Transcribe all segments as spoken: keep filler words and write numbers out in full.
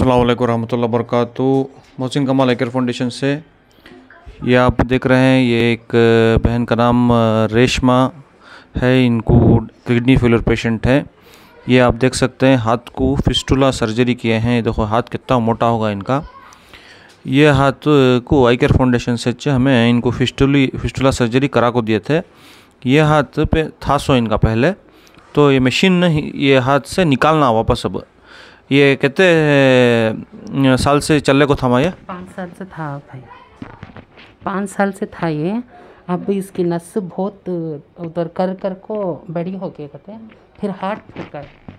अस्सलाम वालेकुम रहमतुल्लाहि व बरकातुहू। मोहसिन कमाल आई केयर फाउंडेशन से ये आप देख रहे हैं, ये एक बहन का नाम रेशमा है। इनको किडनी फेलियर पेशेंट है। ये आप देख सकते हैं हाथ को फिस्टुला सर्जरी किए हैं। देखो हाथ कितना मोटा होगा इनका। ये हाथ को आई केयर फाउंडेशन से हमें इनको फिस्टुली फिस्टुला सर्जरी करा को दिए थे। ये हाथ पे था सो इनका पहले, तो ये मशीन नहीं, ये हाथ से निकालना वापस। अब ये कितने साल से चलने को था? ये पाँच साल से था भाई, पाँच साल से था ये। अब इसकी नस बहुत उधर कर कर को बड़ी हो गई कहते हैं, फिर हार्ट फूका।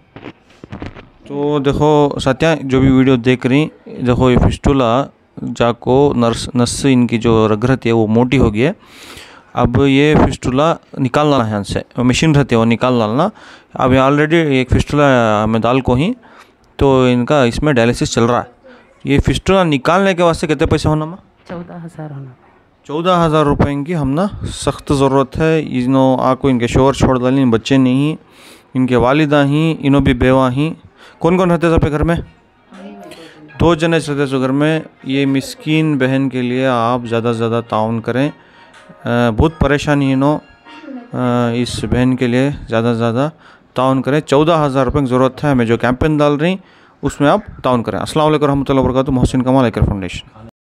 तो देखो सत्या, जो भी वीडियो देख रही, देखो ये फिस्टुला जाको नर्स नस इनकी जो रग रहती है वो मोटी हो गई है। अब ये फिस्टुला निकालना है, यहाँ से मशीन रहती है वो निकाल डालना। अब ये ऑलरेडी एक फिस्टुला में डाल को ही तो इनका इसमें डायलिसिस चल रहा है। ये फिस्टुला निकालने के वास्ते कितने पैसे होना मा? चौदह हज़ार होना। चौदह हज़ार रुपये इनकी हमना सख्त ज़रूरत है। इनो आको इनके शोहर छोड़ डाली, बच्चे नहीं, इनके वालिदा ही, इनो भी बेवा ही। कौन कौन रहते थे अपने घर में? दो जने रहते थे घर में। ये मिस्कीन बहन के लिए आप ज़्यादा से ज़्यादा ताउन करें। बहुत परेशानी इनो, इस बहन के लिए ज़्यादा से ज़्यादा ताउन करें। चौदह हज़ार रुपये की ज़रूरत है हमें, जो कैंपेन डाल रही उसमें आप ताउन करें। अस्सलाम वालेकुम रहमतुल्लाहि व बरकातुहू। मोहसिन कमाल आई केयर फाउंडेशन।